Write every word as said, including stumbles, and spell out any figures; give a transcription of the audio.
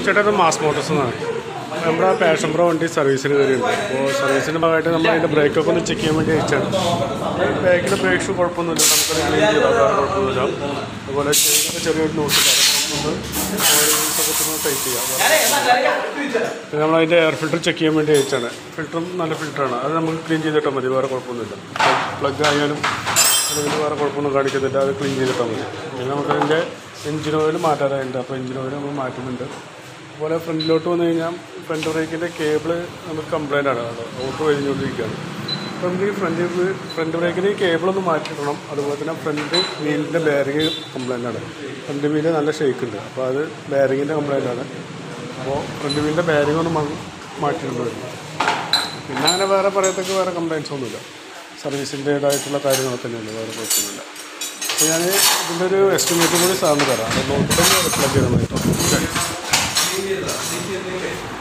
ചേട്ടാ mass Motors എന്നാണ്. നമ്മുടെ പാഷൻ പ്രോ വണ്ടി സർവീസിന് കയറിയുണ്ട്. അപ്പോൾ സർവീസിൻ്റെ ഭാഗമായിട്ട് നമ്മൾ അതിൻ്റെ ബ്രേക്കൊക്കെ ഒന്ന് ചെക്ക് ചെയ്യാൻ വേണ്ടി അയച്ചാണ്. ബാക്കിൻ്റെ ബ്രേക്ക് ഷൂ കുഴപ്പമൊന്നുമില്ല, നമുക്കത് ക്ലീൻ ചെയ്താൽ വേറെ കുഴപ്പമൊന്നുമില്ല. അതുപോലെ ചെയിനൊക്കെ ചെറിയൊരു നോട്ടില്ല, ഒന്ന് ടൈറ്റ് ചെയ്യാം. പിന്നെ നമ്മളതിൻ്റെ എയർ ഫിൽറ്റർ ചെക്ക് ചെയ്യാൻ വേണ്ടി അയച്ചാണ്. ഫിൽറ്ററും നല്ല ഫിൽറ്ററാണ്, അത് നമുക്ക് ക്ലീൻ ചെയ്തിട്ടാൽ മതി, വേറെ കുഴപ്പമൊന്നുമില്ല. പ്ലഗ് ആയാലും അതിന് വേറെ കുഴപ്പമൊന്നും കാണിക്കുന്നില്ല, അത് ക്ലീൻ ചെയ്തിട്ടാൽ മതി. പിന്നെ നമുക്കതിൻ്റെ എഞ്ചിൻ ഓയിൽ മാറ്റാറായിട്ടുണ്ട്, അപ്പോൾ എഞ്ചിൻ ഓയിൽ നമ്മൾ മാറ്റുന്നുണ്ട്. അതുപോലെ ഫ്രണ്ടിലോട്ട് വന്നു കഴിഞ്ഞാൽ ഫ്രണ്ട് ബ്രേക്കിൻ്റെ കേബിൾ നമുക്ക് കംപ്ലൈൻ്റ് ആണ്, അത് ഓട്ടോ കഴിഞ്ഞുകൊണ്ടിരിക്കുകയാണ്. അപ്പോൾ നമുക്ക് ഈ ഫ്രണ്ട് ഫ്രണ്ട് ബ്രേക്കിന് കേബിളൊന്ന് മാറ്റിയിടണം. അതുപോലെ തന്നെ ഫ്രണ്ട് വീലിൻ്റെ ബെയറിങ് കംപ്ലൈൻ്റ് ആണ്. ഫ്രണ്ട് വീല് നല്ല ഷേക്ക് ഉണ്ട്, അപ്പോൾ അത് ബെയറിങ്ങിൻ്റെ കംപ്ലൈൻ്റ് ആണ്. അപ്പോൾ ഫ്രണ്ട് വീലിൻ്റെ ബെയറിങ് ഒന്ന് മാറ്റിയിട്ടുണ്ട്. പിന്നെ അങ്ങനെ വേറെ പറയത്തൊക്കെ വേറെ കംപ്ലൈൻറ്റ്സ് ഒന്നുമില്ല, സർവീസിൻ്റേതായിട്ടുള്ള കാര്യങ്ങളൊക്കെ തന്നെയുള്ളൂ, വേറെ കുഴപ്പമൊന്നുമില്ല. അപ്പോൾ ഞാൻ ഇതിൻ്റെ ഒരു എസ്റ്റിമേറ്റും കൂടി സാറിന് തരാം, അത് നോക്കിയിട്ട് റിപ്ലൈ ചെയ്താൽ മതി കേട്ടോ.